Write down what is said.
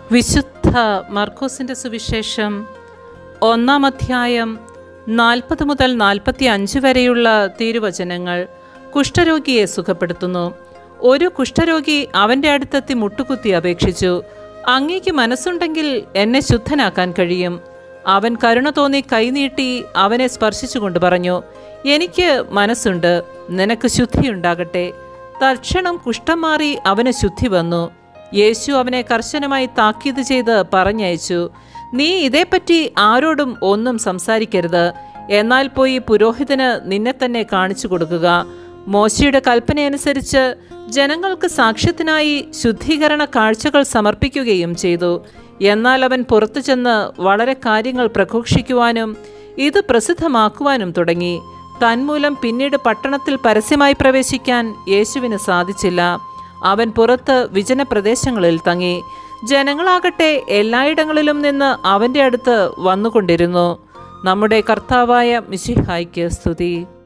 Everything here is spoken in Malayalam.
വിശുദ്ധ മർക്കോസിൻ്റെ സുവിശേഷം 1-ാം അധ്യായം 40 മുതൽ 45 വരെയുള്ള തിരുവചനങ്ങൾ കുഷ്ഠരോഗിയെ സുഖപ്പെടുത്തുന്നു. ഒരു കുഷ്ഠരോഗി അവൻ്റെ അടുത്തെത്തി മുട്ടുകുത്തി അപേക്ഷിച്ചു, അങ്ങേക്ക് മനസ്സുണ്ടെങ്കിൽ എന്നെ ശുദ്ധനാക്കാൻ കഴിയും. അവൻ കരുണ തോന്നി കൈനീട്ടി അവനെ സ്പർശിച്ചുകൊണ്ട് പറഞ്ഞു, എനിക്ക് മനസ്സുണ്ട്, നിനക്ക് ശുദ്ധിയുണ്ടാകട്ടെ. തൽക്ഷണം കുഷ്ഠം മാറി അവന് ശുദ്ധി വന്നു. യേശു അവനെ കർശനമായി താക്കീത് ചെയ്ത് പറഞ്ഞയച്ചു, നീ ഇതേപ്പറ്റി ആരോടും ഒന്നും സംസാരിക്കരുത്. എന്നാൽ പോയി പുരോഹിതന് നിന്നെ തന്നെ കാണിച്ചു കൊടുക്കുക. മോശയുടെ കൽപ്പനയനുസരിച്ച് ജനങ്ങൾക്ക് സാക്ഷ്യത്തിനായി ശുദ്ധീകരണ കാഴ്ചകൾ സമർപ്പിക്കുകയും ചെയ്തു. എന്നാൽ അവൻ പുറത്തു ചെന്ന് വളരെ കാര്യങ്ങൾ പ്രഘോഷിക്കുവാനും ഇത് പ്രസിദ്ധമാക്കുവാനും തുടങ്ങി. തന്മൂലം പിന്നീട് പട്ടണത്തിൽ പരസ്യമായി പ്രവേശിക്കാൻ യേശുവിന് സാധിച്ചില്ല. അവൻ പുറത്ത് വിജനപ്രദേശങ്ങളിൽ തങ്ങി. ജനങ്ങളാകട്ടെ എല്ലായിടങ്ങളിലും നിന്ന് അവൻ്റെ അടുത്ത് വന്നുകൊണ്ടിരുന്നു. നമ്മുടെ കർത്താവായ മിശിഹായ്ക്ക് സ്തുതി.